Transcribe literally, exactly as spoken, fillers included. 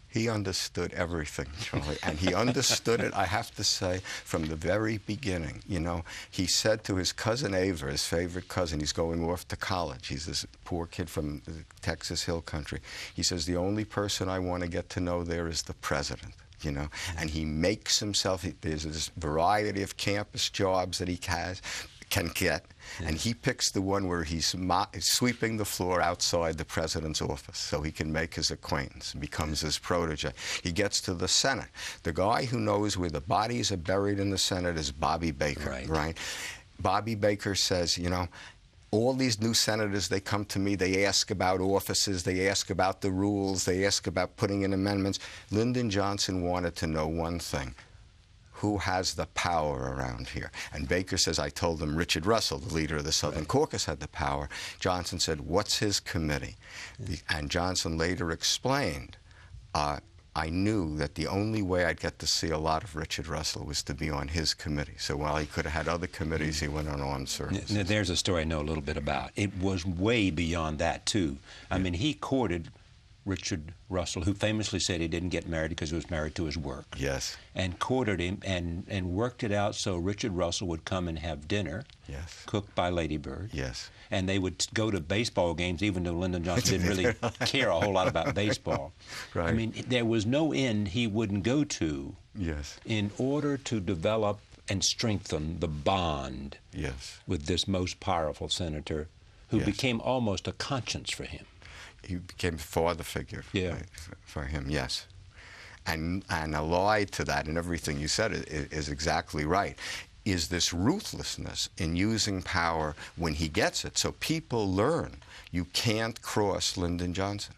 He understood everything, Charlie, and he understood it, I have to say, from the very beginning. You know, he said to his cousin Ava, his favorite cousin, he's going off to college. He's this poor kid from the Texas Hill Country. He says, the only person I want to get to know there is the president. You know, and he makes himself, he, there's this variety of campus jobs that he has, can get, yeah. and he picks the one where he's sweeping the floor outside the president's office so he can make his acquaintance, becomes his protege. He gets to the Senate. The guy who knows where the bodies are buried in the Senate is Bobby Baker, right? right? Bobby Baker says, you know, all these new senators, they come to me, they ask about offices, they ask about the rules, they ask about putting in amendments. Lyndon Johnson wanted to know one thing: who has the power around here? And Baker says, I told him Richard Russell, the leader of the Southern right. Caucus, had the power. Johnson said, what's his committee? Yeah. And Johnson later explained, uh, I knew that the only way I'd get to see a lot of Richard Russell was to be on his committee. So while he could have had other committees, he went on armed services. Now, there's a story I know a little bit about. It was way beyond that, too. I yeah. mean, he courted Richard Russell, who famously said he didn't get married because he was married to his work. Yes. And courted him and, and worked it out so Richard Russell would come and have dinner, yes. cooked by Lady Bird. Yes. And they would go to baseball games, even though Lyndon Johnson didn't really care a whole lot about baseball. Right. I mean, there was no end he wouldn't go to yes. in order to develop and strengthen the bond yes. with this most powerful senator who yes. became almost a conscience for him. He became a father figure for, yeah. for him, yes. And, and allied to that, and everything you said is, is exactly right, is this ruthlessness in using power when he gets it. So people learn you can't cross Lyndon Johnson.